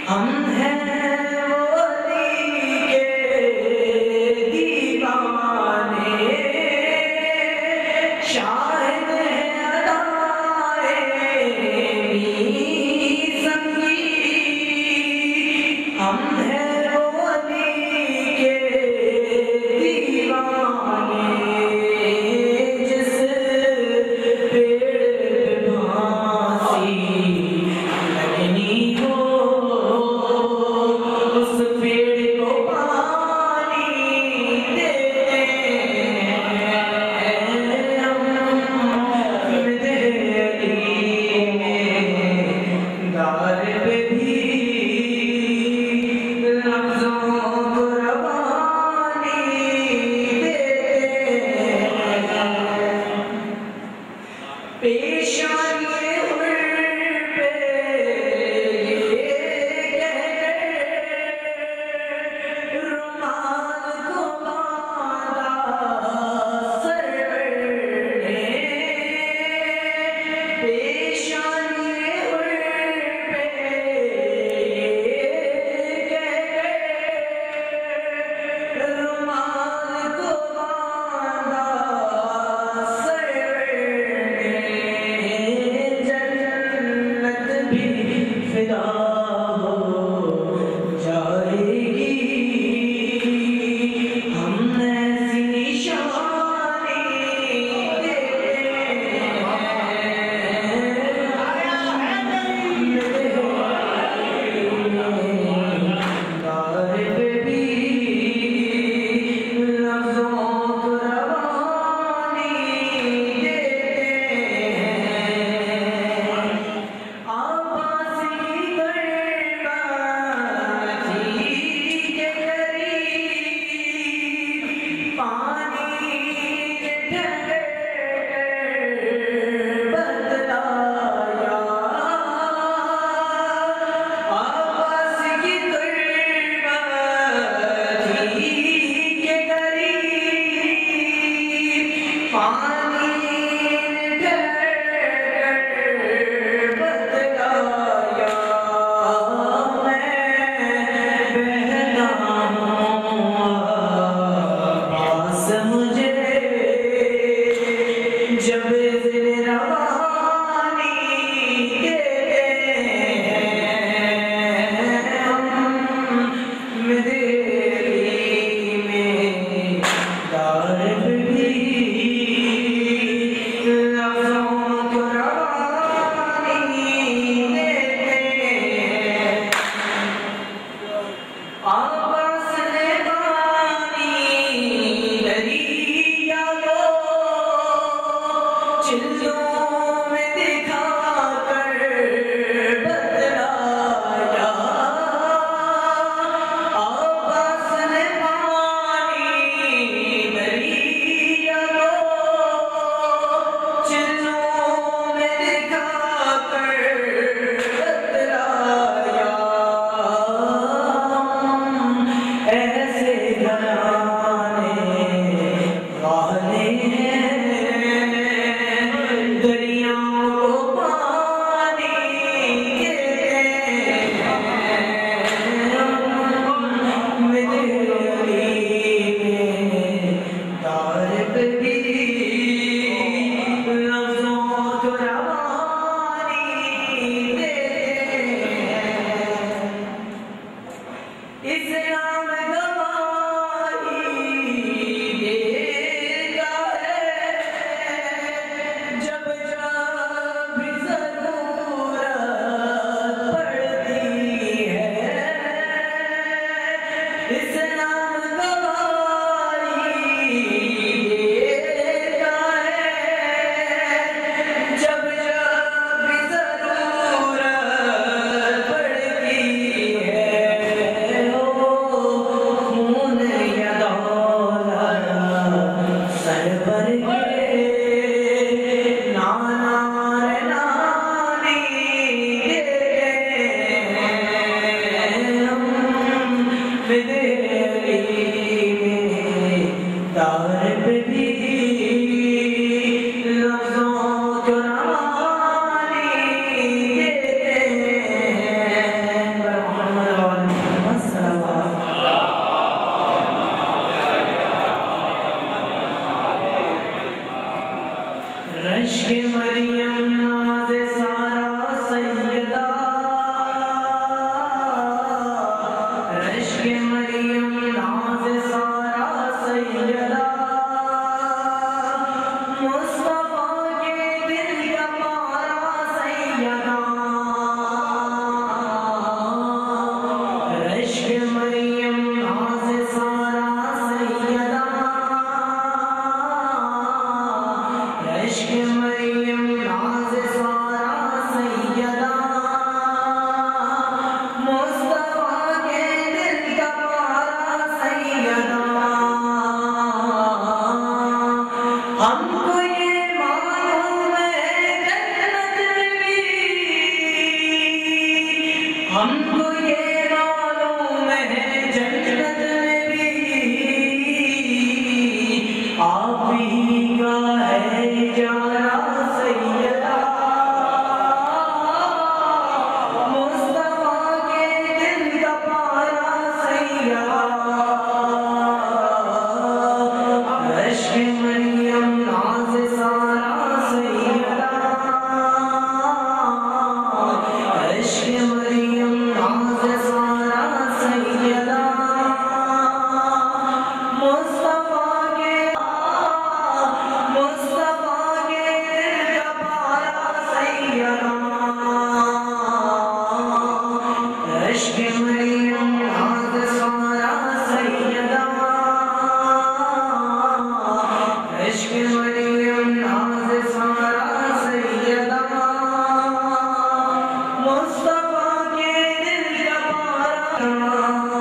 हम हैं वली के दीवाने, शाहिद हैं अदाए मीर संगीत। हम हैं वली के दीवाने, जिस पेड़ पे फांसी लगनी हो हमको ये मालूम है जन्नत में भी आप ही का है जाना सैयदा। मुस्तफा के दिल का पारा सैयदा। अश्क मरियम नाज़ सारा सैयदा। अश्क मरियम नाज़ सारा सैयदा। मुस्तफा के दिल का पारा सैयदा। अश्क मरियम नाज़ सारा सैयदा। अश्क मरियम नाज़ सारा सैयदा। मुस्तफा के दिल का पारा।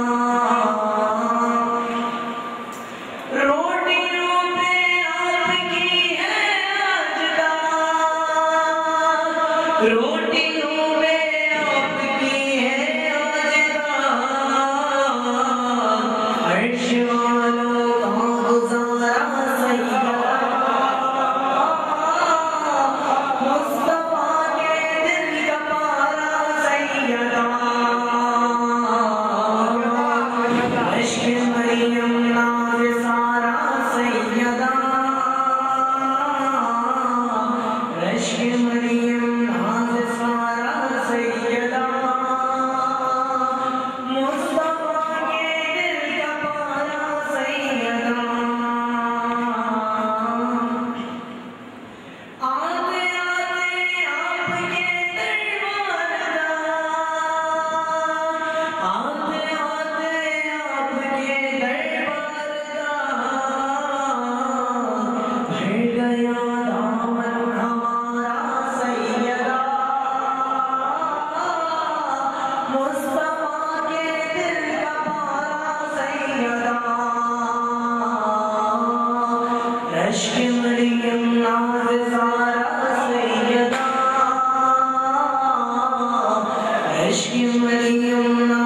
रोटियों पे आपकी है आज दाद। रोटियों में आपकी है आज दाद। अर्श वालों का गुजारा सैयदा। मुस्तफा के दिल का पारा सैयदा। अश्क मरियम नाज़ सारा सैयदा। अश्क मरियम नाज़ सारा सैयदा। मुस्तफा के दिल का पारा सैयदा। आते आते आपके दरबार दा। आते आते आपके दरबार दा। भर गया दामन हमारा सैयदा। मुस्तफा के दिल का पारा सैयदा। अश्क मरियम नाज़ सारा सैयदा। अश्क मरियम